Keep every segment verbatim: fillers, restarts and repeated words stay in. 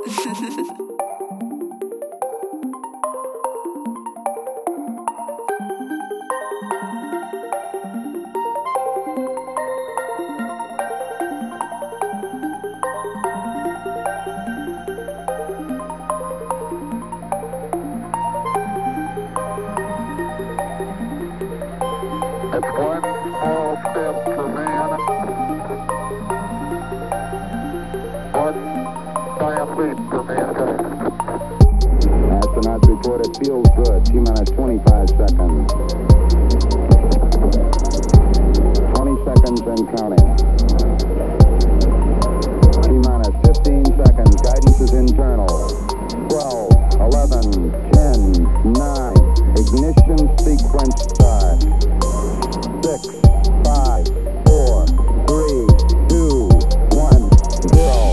It's one small step for man, one giant leap for mankind. Astronauts report it feels good. T minus twenty-five seconds. twenty seconds and counting. T minus fifteen seconds. Guidance is internal. twelve, eleven, ten, nine. Ignition sequence start. Six, five, four, three, two, one, zero.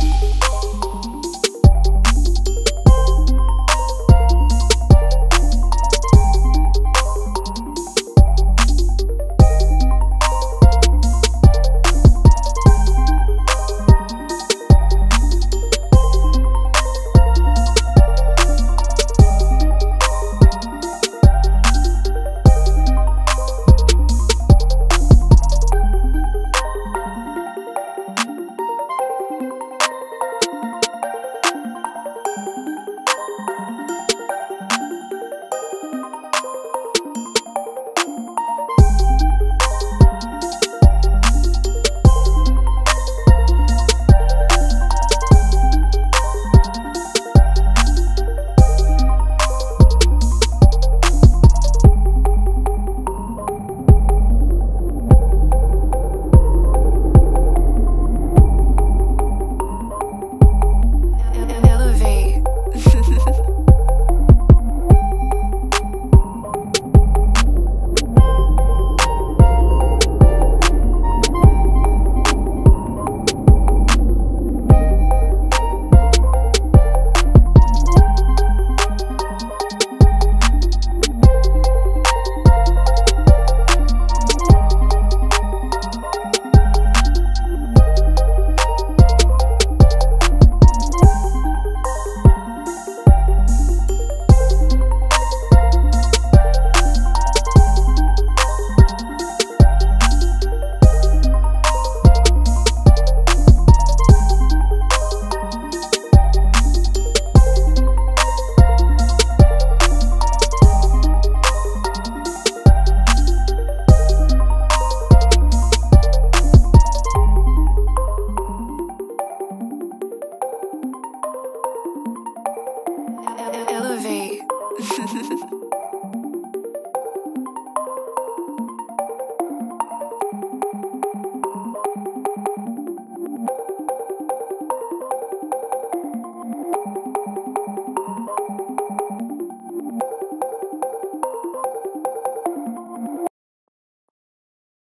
Elevate.